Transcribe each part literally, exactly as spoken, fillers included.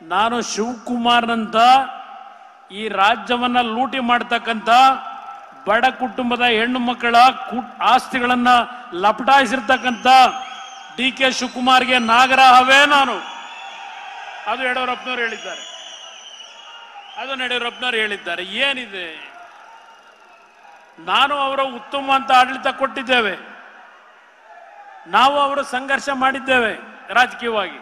ನಾನು ಶಿವಕುಮಾರ್ನಂತ ಈ ರಾಜ್ಯವನ್ನ ಲೂಟಿ ಮಾಡತಕ್ಕಂತ ಬಡ ಕುಟುಂಬದ ಹೆಣ್ಣು ಮಕ್ಕಳ ಆಸ್ತಿಗಳನ್ನ ಲಪಟಾಯಿಸಿರ್ತಕ್ಕಂತ ಡಿ ಕೆ ಶಿವಕುಮಾರ್ಗೆ ನಾಗರಹವೇ ನಾನು. ಅದು ಯಡಿಯೂರಪ್ಪನವರು ಹೇಳಿದ್ದಾರೆ, ಅದು ಯಡಿಯೂರಪ್ಪನವರು ಹೇಳಿದ್ದಾರೆ. ಏನಿದೆ, ನಾನು ಅವರ ಉತ್ತಮ ಅಂತ ಆಡಳಿತ ಕೊಟ್ಟಿದ್ದೇವೆ, ನಾವು ಅವರು ಸಂಘರ್ಷ ಮಾಡಿದ್ದೇವೆ ರಾಜಕೀಯವಾಗಿ,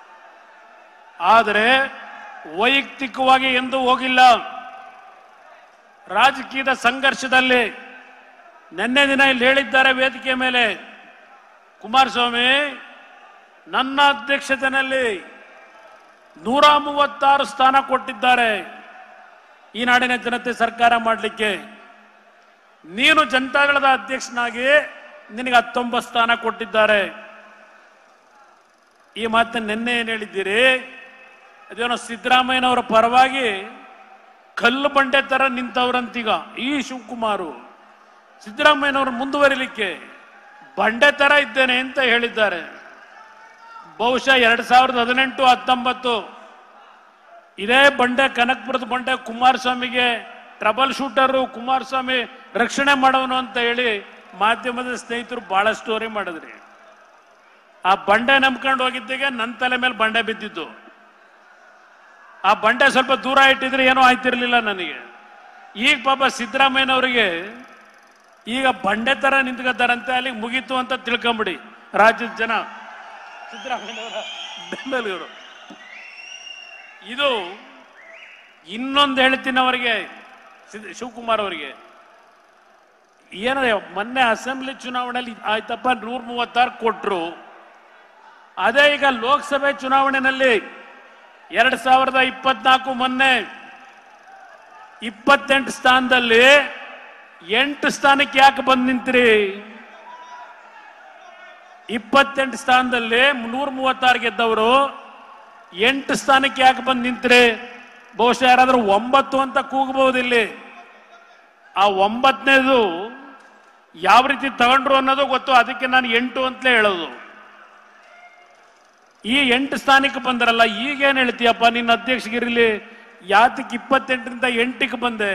ಆದರೆ ವೈಯಕ್ತಿಕವಾಗಿ ಎಂದೂ ಹೋಗಿಲ್ಲ. ರಾಜಕೀಯದ ಸಂಘರ್ಷದಲ್ಲಿ ನಿನ್ನೆ ದಿನ ಇಲ್ಲಿ ಹೇಳಿದ್ದಾರೆ ವೇದಿಕೆ ಮೇಲೆ, ಕುಮಾರಸ್ವಾಮಿ ನನ್ನ ಅಧ್ಯಕ್ಷತೆಯಲ್ಲಿ ನೂರ ಮೂವತ್ತಾರು ಸ್ಥಾನ ಕೊಟ್ಟಿದ್ದಾರೆ ಈ ನಾಡಿನ ಜನತೆ ಸರ್ಕಾರ ಮಾಡಲಿಕ್ಕೆ, ನೀನು ಜನತಾದಳದ ಅಧ್ಯಕ್ಷನಾಗಿ ನಿನಗೆ ಹತ್ತೊಂಬತ್ತು ಸ್ಥಾನ ಕೊಟ್ಟಿದ್ದಾರೆ. ಈ ಮಾತನ್ನ ನಿನ್ನೆ ಏನ್ ಹೇಳಿದ್ದೀರಿ? ಅದೇನೋ ಸಿದ್ದರಾಮಯ್ಯನವರ ಪರವಾಗಿ ಕಲ್ಲು ಬಂಡೆ ತರ ನಿಂತವ್ರಂತೀಗ ಈ ಶಿವಕುಮಾರು ಸಿದ್ದರಾಮಯ್ಯನವರು ಮುಂದುವರಿಲಿಕ್ಕೆ ಬಂಡೆ ತರ ಇದ್ದೇನೆ ಅಂತ ಹೇಳಿದ್ದಾರೆ. ಬಹುಶಃ ಎರಡ್ ಸಾವಿರದ ಹದಿನೆಂಟು ಹತ್ತೊಂಬತ್ತು ಇದೇ ಬಂಡೆ, ಕನಕಪುರದ ಬಂಡೆ ಕುಮಾರಸ್ವಾಮಿಗೆ ಟ್ರಬಲ್ ಶೂಟರು, ಕುಮಾರಸ್ವಾಮಿ ರಕ್ಷಣೆ ಮಾಡೋನು ಅಂತ ಹೇಳಿ ಮಾಧ್ಯಮದ ಸ್ನೇಹಿತರು ಬಹಳ ಸ್ಟೋರಿ ಮಾಡಿದ್ರಿ. ಆ ಬಂಡೆ ನಂಬ್ಕೊಂಡು ಹೋಗಿದ್ದಿಗೆ ನನ್ನ ತಲೆ ಮೇಲೆ ಬಂಡೆ ಬಿದ್ದಿದ್ದು. ಆ ಬಂಡೆ ಸ್ವಲ್ಪ ದೂರ ಇಟ್ಟಿದ್ರೆ ಏನೋ ಆಯ್ತಿರ್ಲಿಲ್ಲ ನನಗೆ. ಈಗ ಪಾಪ ಸಿದ್ದರಾಮಯ್ಯನವರಿಗೆ ಈಗ ಬಂಡೆ ತರ ನಿಂತ್ಕೊತಾರಂತೆ, ಅಲ್ಲಿಗೆ ಮುಗೀತು ಅಂತ ತಿಳ್ಕೊಂಬಿಡಿ ರಾಜ್ಯದ ಜನ, ಸಿದ್ದರಾಮಯ್ಯನವರ ಬೆಂಬಲಿಗರು. ಇದು ಇನ್ನೊಂದು ಹೇಳ್ತೀನಿ ಅವರಿಗೆ, ಶಿವಕುಮಾರ್ ಅವರಿಗೆ, ಏನಾದ್ರೆ ಮೊನ್ನೆ ಅಸೆಂಬ್ಲಿ ಚುನಾವಣೆಯಲ್ಲಿ ಆಯ್ತಪ್ಪ ನೂರ ಮೂವತ್ತಾರು ಕೊಟ್ರು, ಅದೇ ಈಗ ಲೋಕಸಭೆ ಚುನಾವಣೆಯಲ್ಲಿ ಎರಡ್ ಸಾವಿರದ ಇಪ್ಪತ್ನಾಲ್ಕು ಮೊನ್ನೆ ಇಪ್ಪತ್ತೆಂಟು ಸ್ಥಾನದಲ್ಲಿ ಎಂಟು ಸ್ಥಾನಕ್ಕೆ ಯಾಕೆ ಬಂದ್ ನಿಂತ್ರಿ? ಇಪ್ಪತ್ತೆಂಟು ಸ್ಥಾನದಲ್ಲಿ ನೂರ ಮೂವತ್ತಾರು ಗೆದ್ದವರು ಎಂಟು ಸ್ಥಾನಕ್ಕೆ ಯಾಕೆ ಬಂದ್ ನಿಂತ್ರಿ? ಬಹುಶಃ ಯಾರಾದ್ರೂ ಒಂಬತ್ತು ಅಂತ ಕೂಗಬಹುದು ಇಲ್ಲಿ. ಆ ಒಂಬತ್ತನೇದು ಯಾವ ರೀತಿ ತಗೊಂಡ್ರು ಅನ್ನೋದು ಗೊತ್ತು, ಅದಕ್ಕೆ ನಾನು ಎಂಟು ಅಂತಲೇ ಹೇಳೋದು. ಈ ಎಂಟು ಸ್ಥಾನಕ್ಕೆ ಬಂದ್ರಲ್ಲ, ಈಗೇನ್ ಹೇಳ್ತೀಯಪ್ಪ ನಿನ್ನ ಅಧ್ಯಕ್ಷಗಿರಿಲಿ? ಯಾತಕ್ಕೆ ಇಪ್ಪತ್ತೆಂಟರಿಂದ ಎಂಟಕ್ಕೆ ಬಂದೆ?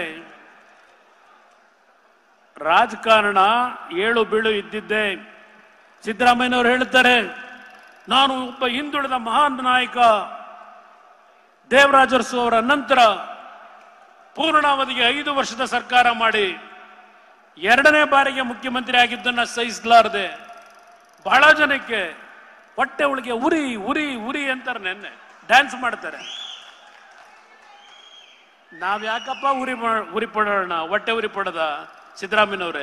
ರಾಜಕಾರಣ ಏಳು ಬೀಳು ಇದ್ದಿದ್ದೆ. ಸಿದ್ದರಾಮಯ್ಯನವರು ಹೇಳ್ತಾರೆ, ನಾನು ಒಬ್ಬ ಹಿಂದುಳಿದ ಮಹಾನ್ ನಾಯಕ, ದೇವರಾಜ ಅರಸು ಅವರ ನಂತರ ಪೂರ್ಣಾವಧಿಗೆ ಐದು ವರ್ಷದ ಸರ್ಕಾರ ಮಾಡಿ ಎರಡನೇ ಬಾರಿಗೆ ಮುಖ್ಯಮಂತ್ರಿ ಆಗಿದ್ದನ್ನ ಸಹಿಸಲಾರದೆ ಬಹಳ ಜನಕ್ಕೆ ಹೊಟ್ಟೆ ಒಳಗೆ ಉರಿ ಉರಿ ಉರಿ ಅಂತಾರೆ, ನೆನ್ನೆ ಡ್ಯಾನ್ಸ್ ಮಾಡ್ತಾರೆ. ನಾವ್ ಯಾಕಪ್ಪ ಉರಿ ಉರಿ ಪಡೋಣ, ಹೊಟ್ಟೆ ಉರಿ ಪಡದ ಸಿದ್ದರಾಮಯ್ಯನವ್ರೆ?